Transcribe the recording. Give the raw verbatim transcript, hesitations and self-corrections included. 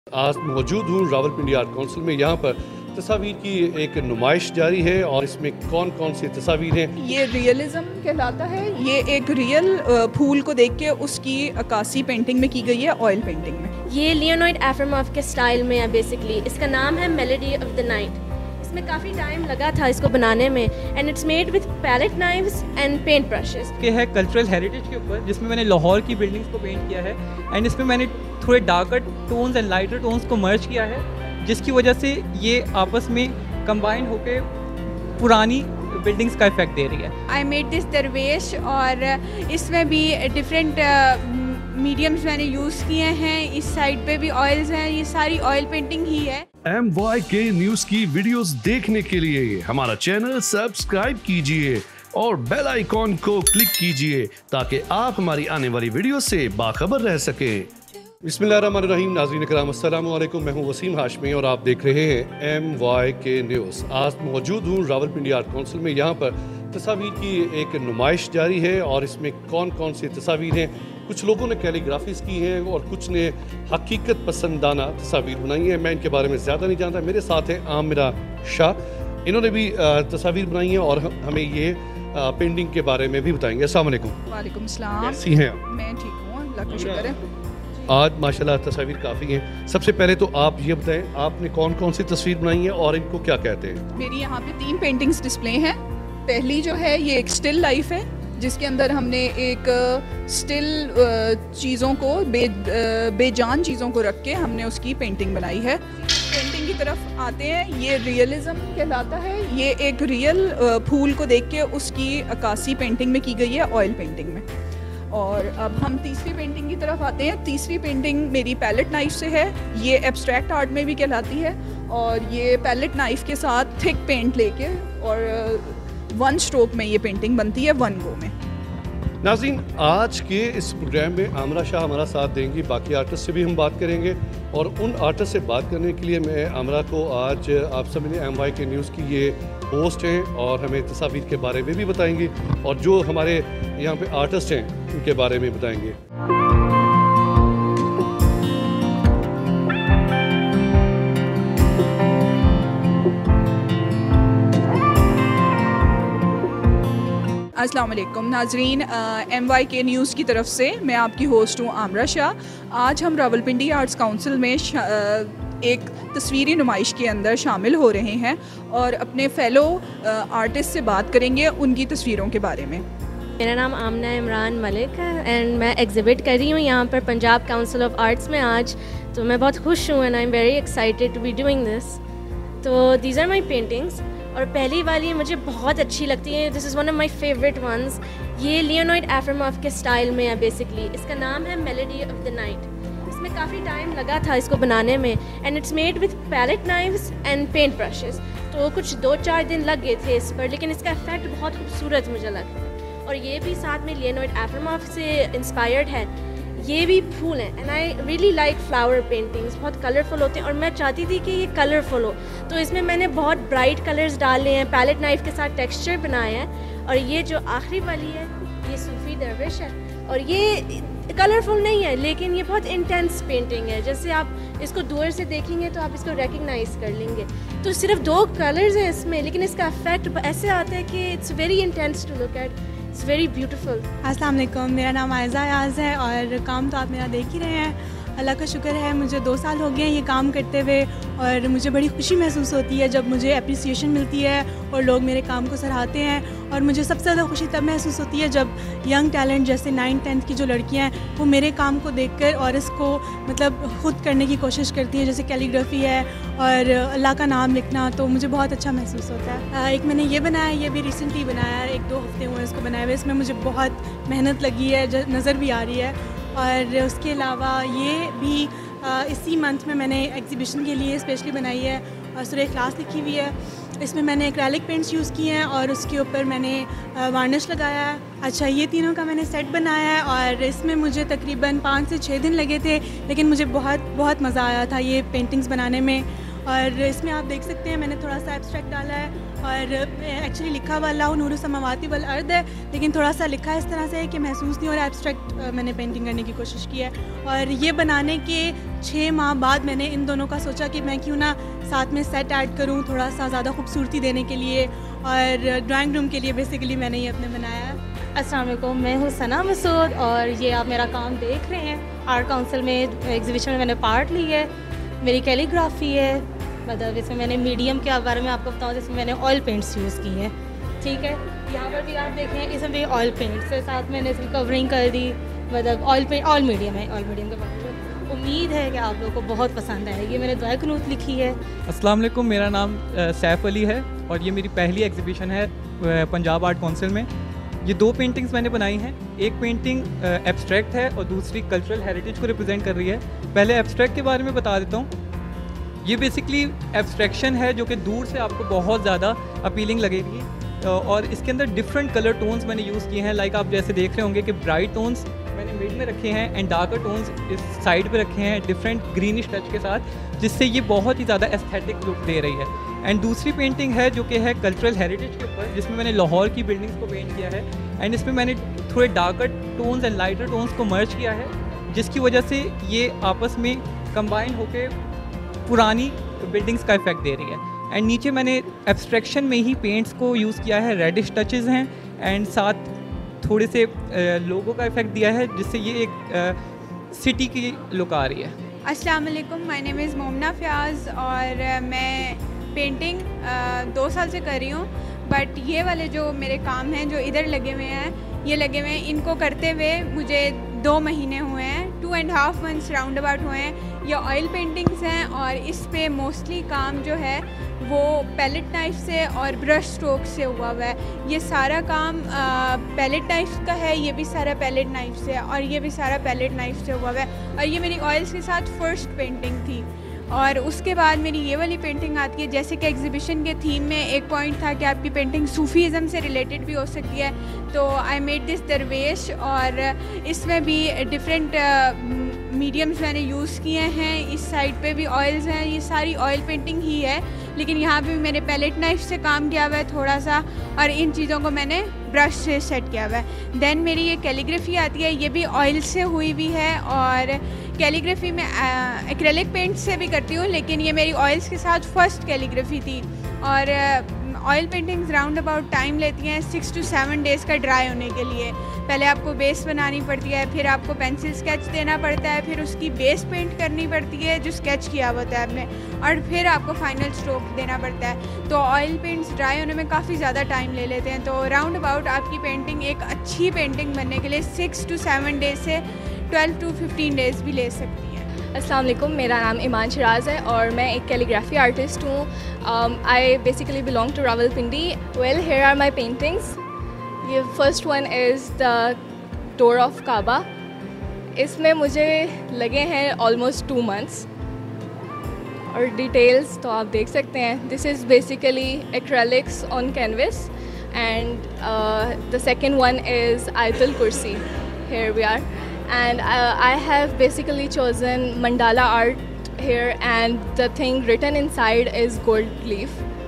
आज मौजूद हूँ रावलपिंडी आर्ट काउंसिल में। यहाँ पर तस्वीर की एक नुमाइश जारी है और इसमें कौन कौन सी तस्वीर हैं। ये रियलिज़म कहलाता है। ये एक रियल फूल को देख के उसकी अक्कासी पेंटिंग में की गई है, ऑयल पेंटिंग में। ये लियोनार्ड एफ्रेमोव के स्टाइल में है बेसिकली। इसका नाम है मेलोडी ऑफ द नाइट। इसमें काफ़ी टाइम लगा था इसको बनाने में and it's made with palette knives and paint brushes. के है कल्चरल हेरिटेज के ऊपर, जिसमें मैंने लाहौर की बिल्डिंग्स को पेंट किया है एंड इसमें मैंने थोड़े darker tones and lighter tones को मर्ज किया है, जिसकी वजह से ये आपस में कंबाइन होकर पुरानी बिल्डिंग्स का इफेक्ट दे रही है। आई मेड दिस दरवेश और इसमें भी डिफरेंट मीडियम्स मैंने यूज़ किए हैं। इस साइड पे भी ऑयल्स हैं, ये सारी ऑयल पेंटिंग ही है। एम वाई के न्यूज की वीडियोस देखने के लिए हमारा चैनल सब्सक्राइब कीजिए और बेल आइकॉन को क्लिक कीजिए ताकि आप हमारी आने वाली वीडियो से बाखबर रह सके। बिस्मिल्लाहिर्रहमानिर्रहीम। नाज़रीन कराम अस्सलाम वालेकुम। मैं हूँ वसीम हाशमी और आप देख रहे हैं एम वाई के न्यूज़। आज मौजूद हूँ रावलपिंडी आर्ट काउंसिल में। यहाँ पर तस्वीर की एक नुमाइश जारी है और इसमें कौन कौन सी तस्वीर हैं। कुछ लोगों ने कैलीग्राफीज की हैं और कुछ ने हकीकत पसंदाना तस्वीर बनाई हैं। मैं इनके बारे में ज़्यादा नहीं जानता। मेरे साथ हैं आमिरा शाह, इन्होंने भी तस्वीर बनाई हैं और हमें ये पेंटिंग के बारे में भी बताएंगे। अस्सलाम वालेकुम। वालेकुम सलाम। कैसी हैं आप? मैं ठीक हूँ, अल्लाह का शुक्र है। आज माशाल्लाह तस्वीर काफ़ी हैं। सबसे पहले तो आप ये बताएं, आपने कौन कौन सी तस्वीर बनाई है और इनको क्या कहते हैं। मेरी यहाँ पे तीन पेंटिंग्स डिस्प्ले हैं। पहली जो है ये एक स्टिल लाइफ है, जिसके अंदर हमने एक स्टिल चीज़ों को बे बेजान चीज़ों को रख के हमने उसकी पेंटिंग बनाई है। पेंटिंग की तरफ आते हैं। ये रियलिज़म कहलाता है। ये एक रियल फूल को देख के उसकी अक्कासी पेंटिंग में की गई है, ऑयल पेंटिंग में। और अब हम तीसरी पेंटिंग की तरफ आते हैं। तीसरी पेंटिंग मेरी पैलेट नाइफ से है। ये एब्स्ट्रैक्ट आर्ट में भी कहलाती है और ये पैलेट नाइफ के साथ थिक पेंट लेके और वन स्ट्रोक में ये पेंटिंग बनती है, वन गो में। नाज़रीन, आज के इस प्रोग्राम में आमिरा शाह हमारा साथ देंगी। बाकी आर्टिस्ट से भी हम बात करेंगे और उन आर्टिस्ट से बात करने के लिए मैं आमिरा को आज आप समझें एम वाई के न्यूज़ की ये होस्ट हैं और हमें तस्वीर के बारे में भी बताएंगी और जो हमारे यहाँ पे आर्टिस्ट हैं उनके बारे में बताएंगे। अस्सलाम वालेकुम नाजरीन, एम वाई के न्यूज़ की तरफ से मैं आपकी होस्ट हूँ आमिरा शाह। आज हम रावलपिंडी आर्ट्स काउंसिल में एक तस्वीरी नुमाइश के अंदर शामिल हो रहे हैं और अपने फेलो आर्टिस्ट से बात करेंगे उनकी तस्वीरों के बारे में। मेरा नाम आमना इमरान मलिक है एंड मैं एग्जिबिट कर रही हूँ यहाँ पर पंजाब काउंसिल ऑफ आर्ट्स में आज। तो मैं बहुत खुश हूँ and I am very excited to be doing this. तो दीज आर माई पेंटिंग्स और पहली वाली मुझे बहुत अच्छी लगती है। This is one of my favourite ones. ये लियोनार्ड एफ्रेमोव के स्टाइल में है बेसिकली। इसका नाम है मेलोडी ऑफ द नाइट। इसमें काफ़ी टाइम लगा था इसको बनाने में and it's made with palette knives and paint brushes. तो कुछ दो चार दिन लग गए थे इस पर, लेकिन इसका इफेक्ट बहुत खूबसूरत मुझे लगता है। और ये भी साथ में लियोनार्ड एफ्रेमोव से इंस्पायर्ड है। ये भी फूल हैं and I really like flower paintings. बहुत कलरफुल होते हैं और मैं चाहती थी कि ये कलरफुल हो, तो इसमें मैंने बहुत ब्राइट कलर्स डाले हैं, पैलेट नाइफ के साथ टेक्सचर बनाया है। और ये जो आखिरी वाली है ये सूफी दरवेश है और ये कलरफुल नहीं है लेकिन ये बहुत इंटेंस पेंटिंग है। जैसे आप इसको दूर से देखेंगे तो आप इसको रिकग्नाइज कर लेंगे। तो सिर्फ दो कलर्स हैं इसमें, लेकिन इसका इफेक्ट ऐसे आता है कि it's very intense to look at. It's very beautiful. अस्सलाम वालेकुम, मेरा नाम आयज़ा याज है और काम तो आप मेरा देख ही रहे हैं। अल्लाह का शुक्र है, मुझे दो साल हो गए हैं ये काम करते हुए और मुझे बड़ी खुशी महसूस होती है जब मुझे अप्रिसिएशन मिलती है और लोग मेरे काम को सराहते हैं। और मुझे सबसे ज़्यादा खुशी तब महसूस होती है जब यंग टैलेंट जैसे नाइन्थ टेंथ की जो लड़कियां हैं वो मेरे काम को देखकर और इसको मतलब ख़ुद करने की कोशिश करती हैं, जैसे कैलीग्राफी है और अल्लाह का नाम लिखना। तो मुझे बहुत अच्छा महसूस होता है। एक मैंने ये बनाया, ये भी रिसेंटली बनाया है, एक दो हफ्ते हुए इसको बनाए हुए। इसमें मुझे बहुत मेहनत लगी है, नज़र भी आ रही है। और उसके अलावा ये भी आ, इसी मंथ में मैंने एग्जीबिशन के लिए स्पेशली बनाई है और सूरह इखलास लिखी हुई है। इसमें मैंने एक्रेलिक पेंट्स यूज़ किए हैं और उसके ऊपर मैंने वार्निश लगाया है। अच्छा, ये तीनों का मैंने सेट बनाया है और इसमें मुझे तकरीबन पाँच से छः दिन लगे थे, लेकिन मुझे बहुत बहुत मज़ा आया था ये पेंटिंग्स बनाने में। और इसमें आप देख सकते हैं मैंने थोड़ा सा एब्स्ट्रैक्ट डाला है और एक्चुअली लिखा हुआ अल्लाह नूर समावाती वल अर्द है, लेकिन थोड़ा सा लिखा इस तरह से है कि महसूस नहीं हो रहा। एब्स्ट्रैक्ट मैंने पेंटिंग करने की कोशिश की है और ये बनाने के छः माह बाद मैंने इन दोनों का सोचा कि मैं क्यों ना साथ में सेट ऐड करूँ थोड़ा सा ज़्यादा खूबसूरती देने के लिए, और ड्राइंग रूम के लिए बेसिकली मैंने ये अपने बनाया है। अस्सलाम वालेकुम, मैं हूँ सना मसूद और ये आप मेरा काम देख रहे हैं। आर्ट काउंसिल में एग्जीबिशन में मैंने पार्ट ली है। मेरी कैलीग्राफी है, मतलब इसमें मैंने मीडियम के बारे में आपको बताऊँ, जिसमें मैंने ऑयल पेंट्स यूज़ की हैं। ठीक है, यहाँ पर भी आप देखें इसमें भी ऑयल पेंट्स के साथ मैंने इसकी कवरिंग कर दी, मतलब ऑयल पेंट ऑयल मीडियम है। ऑयल मीडियम के बाद उम्मीद है कि आप लोगों को बहुत पसंद आएगी। मैंने दुआ कनूत लिखी है। अस्सलाम वालेकुम, मेरा नाम सैफ अली है और ये मेरी पहली एग्जीबिशन है पंजाब आर्ट काउंसिल में। ये दो पेंटिंग्स मैंने बनाई हैं। एक पेंटिंग एब्स्ट्रैक्ट है और दूसरी कल्चरल हेरिटेज को रिप्रेजेंट कर रही है। पहले एब्स्ट्रैक्ट के बारे में बता देता हूँ। ये बेसिकली एब्स्ट्रैक्शन है जो कि दूर से आपको बहुत ज़्यादा अपीलिंग लगेगी और इसके अंदर डिफरेंट कलर टोन्स मैंने यूज़ किए हैं। लाइक आप जैसे देख रहे होंगे कि ब्राइट टोन्स मैंने मिड में रखे हैं एंड डार्कर टोन्स इस साइड पे रखे हैं डिफरेंट ग्रीनिश टच के साथ, जिससे ये बहुत ही ज़्यादा एस्थेटिक लुक दे रही है। एंड दूसरी पेंटिंग है जो कि है कल्चरल हेरिटेज के ऊपर, जिसमें मैंने लाहौर की बिल्डिंग्स को पेंट किया है एंड इसमें मैंने थोड़े darker tones and lighter tones को मर्ज किया है, जिसकी वजह से ये आपस में कंबाइन होकर पुरानी बिल्डिंग्स का इफेक्ट दे रही है। एंड नीचे मैंने एब्स्ट्रैक्शन में ही पेंट्स को यूज़ किया है, रेडिश टचेज़ हैं एंड साथ थोड़े से लोगों का इफेक्ट दिया है, जिससे ये एक सिटी की लुक आ रही है। अस्सलाम वालेकुम, my name is Momna Fayaz और मैं पेंटिंग दो साल से कर रही हूँ। बट ये वाले जो मेरे काम हैं जो इधर लगे हुए हैं, ये लगे हुए हैं, इनको करते हुए मुझे दो महीने हुए हैं, two and half months round about हुए हैं। ये ऑयल पेंटिंग्स हैं और इस पे मोस्टली काम जो है वो पैलेट नाइफ से और ब्रश स्ट्रोक से हुआ हुआ है। ये सारा काम पैलेट नाइफ का है, ये भी सारा पैलेट नाइफ से और ये भी सारा पैलेट नाइफ से हुआ हुआ है। और ये मेरी ऑयल्स के साथ फर्स्ट पेंटिंग थी। और उसके बाद मेरी ये वाली पेंटिंग आती है, जैसे कि एग्जीबिशन के थीम में एक पॉइंट था कि आपकी पेंटिंग सूफीज़म से रिलेटेड भी हो सकती है, तो आई मेड दिस दरवेश। और इसमें भी डिफरेंट मीडियम्स मैंने यूज़ किए हैं। इस साइड पे भी ऑयल्स हैं, ये सारी ऑयल पेंटिंग ही है, लेकिन यहाँ पे भी मैंने पैलेट नाइफ से काम किया हुआ है थोड़ा सा, और इन चीज़ों को मैंने ब्रश से सेट किया हुआ है। देन मेरी ये कैलीग्राफी आती है, ये भी ऑयल से हुई हुई है और कैलीग्राफी में एक्रेलिक पेंट से भी करती हूँ, लेकिन ये मेरी ऑयल्स के साथ फर्स्ट कैलीग्राफी थी। और oil paintings round about time लेती हैं सिक्स टू सेवन डेज़ का ड्राई होने के लिए। पहले आपको बेस बनानी पड़ती है, फिर आपको पेंसिल स्केच देना पड़ता है, फिर उसकी बेस पेंट करनी पड़ती है जो स्केच किया होता है आपने, और फिर आपको फाइनल स्ट्रोक देना पड़ता है। तो ऑयल पेंट्स ड्राई होने में काफ़ी ज़्यादा टाइम ले लेते हैं। तो राउंड अबाउट आपकी पेंटिंग एक अच्छी पेंटिंग बनने के लिए सिक्स टू सेवन डेज से ट्वेल्व टू फिफ्टीन डेज़ भी ले सकती है। अस्सलाम वालेकुम, मेरा नाम ईमान शराज है और मैं एक कैलीग्राफी आर्टिस्ट हूँ। I basically belong to Rawalpindi. Well, here are my paintings. ये first one is the door of Kaaba. इसमें मुझे लगे हैं ऑलमोस्ट टू मंथ्स, और डिटेल्स तो आप देख सकते हैं। This is basically acrylics on canvas and the second one is आयतुल कुर्सी। Here we are, and uh, I have basically chosen mandala art here, and the thing written inside is gold leaf.